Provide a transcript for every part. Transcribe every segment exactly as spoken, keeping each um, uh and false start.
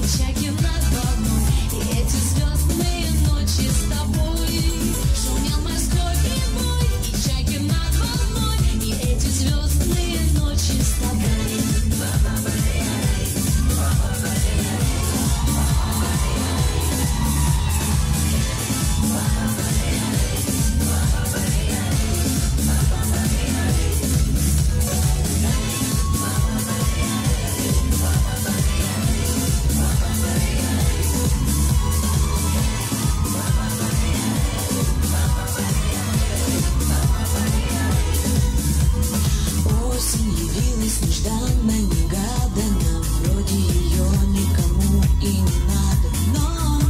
чайки над волной, и эти звездные ночи с тобой. Шумел морской прибой, и чайки над волной, и эти звездные ночи с тобой. Осень явилась нежданно, негаданно, вроде ее никому и не надо, но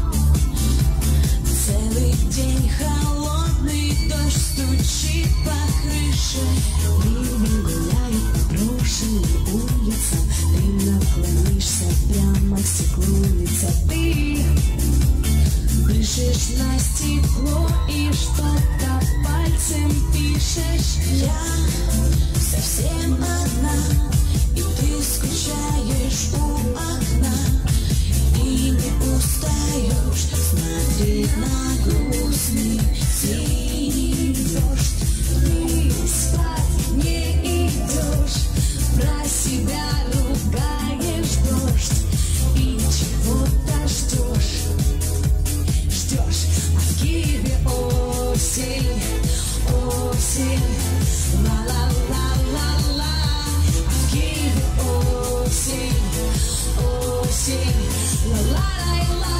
целый день холодный дождь стучит по крыше, ливень гуляет по брошенным улицам, ты наклонишься прямо к стеклу лица, ты дышишь на стекло и что-то пальцем пишешь. Я совсем одна, и ты скучаешь у окна, и не устаешь смотреть на грустный синий дождь. Ты спать не идешь, про себя ругаешь дождь, и чего-то ждешь, ждешь, а в Киеве осень, осень, ла-ла-ла-ла-ла, а в Киеве осень, осень, ла-ла-ла-ла.